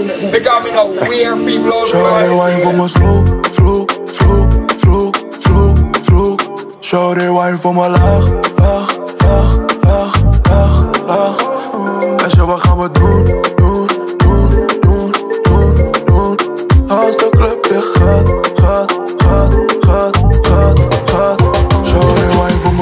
They got me now weird people out there. Shawty wine for my slow, slow, slow, slow, slow, slow. Shawty wine for my laag, laag, laag, laag, laag, laag. En ze, wat gaan we doen, doen, doen, doen, doen, doen? Als de club weer gaat, gaat, gaat, gaat, gaat, gaat. Shawty wine for my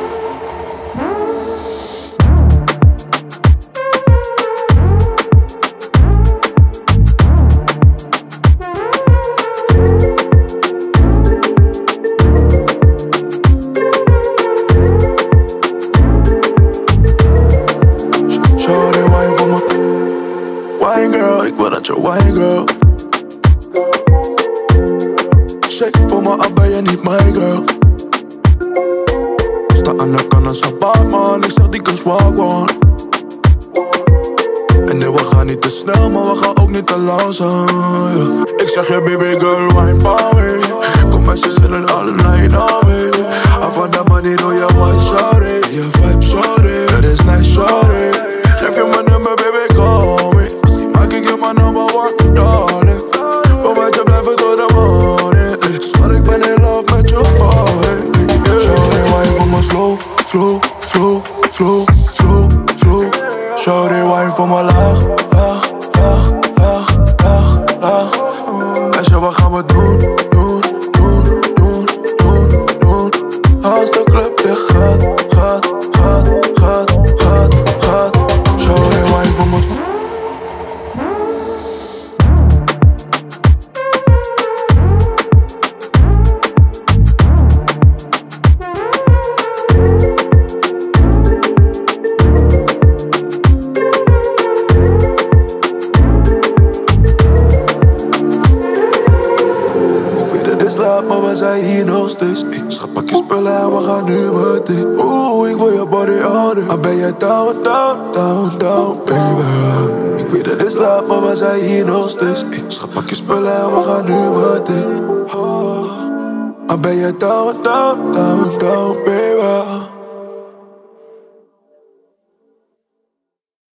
wine girl, ik wil dat je wine girl. Shake voor me af, ben je niet my girl. Sta aan de kant als een Batman, ik zeg die kans walk one. En nee, we gaan niet te snel, maar we gaan ook niet te langzaam, yeah. Ik zeg je baby girl, wine pa me. Kom maar, ze zullen alle night on me. Af van de manier hoe je wine, shawty. Je vibe, shawty, het is nice, shawty. Geef je mijn nummer, baby, call me. Maak ik je mijn nummer one, darling. Wil met je blijven tot de morning. Schat, ik ben in love met je body. Shawty wine voor me slow, slow, slow, slow, slow, slow. Shawty wine voor me laag, laag, laag, laag, laag, laag. En ze, wat gaan we doen, doen, doen, doen, doen, doen? Als de club weer gaat, gaat, gaat, gaat, gaat, gaat. Shawty wine voor me. Maar we zijn hier nog steeds. Schat, pak je spullen en we gaan nu meteen. Oeh, ik wil je body all day. Maar ben je down, down, down, down, baby? Ik weet het is laat, maar we zijn hier nog steeds. Schat, pak je spullen en we gaan nu meteen. Maar ben je down, down, down, down, baby?